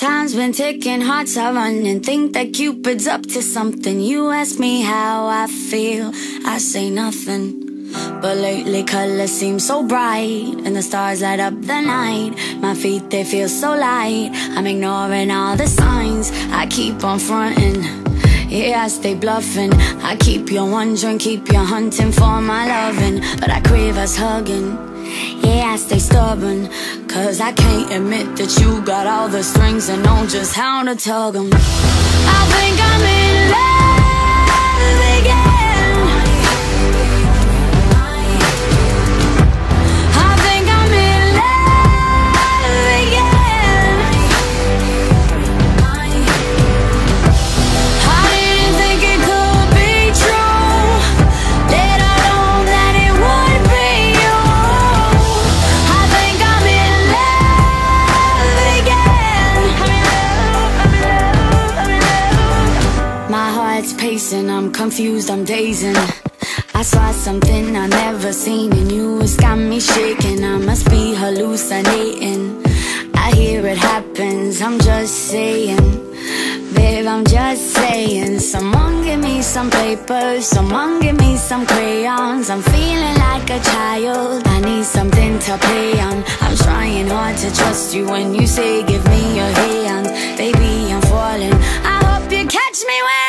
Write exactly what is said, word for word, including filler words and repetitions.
Time's been ticking, hearts are running. Think that Cupid's up to something. You ask me how I feel, I say nothing. But lately colors seem so bright, and the stars light up the night. My feet, they feel so light. I'm ignoring all the signs, I keep on fronting. Yeah, I stay bluffing. I keep you wondering, keep you hunting for my loving. But I crave us hugging. Yeah, I stay stubborn, cause I can't admit that you got all the strings and know just how to tug 'em. I think I'm in love again. I think I'm in love again. I didn't think it could be true, that I know that it would be you. I think I'm in love again. My heart's pacing, I'm confused, I'm dazing. I saw something I never seen in you, it's got me shaking. I must be hallucinating. I hear it happens, I'm just saying. Babe, I'm just saying. Someone give me some paper, someone give me some crayons. I'm feeling like a child, I need something to play on. I'm trying hard to trust you when you say give me your hand. Baby, I'm falling, I hope you catch me when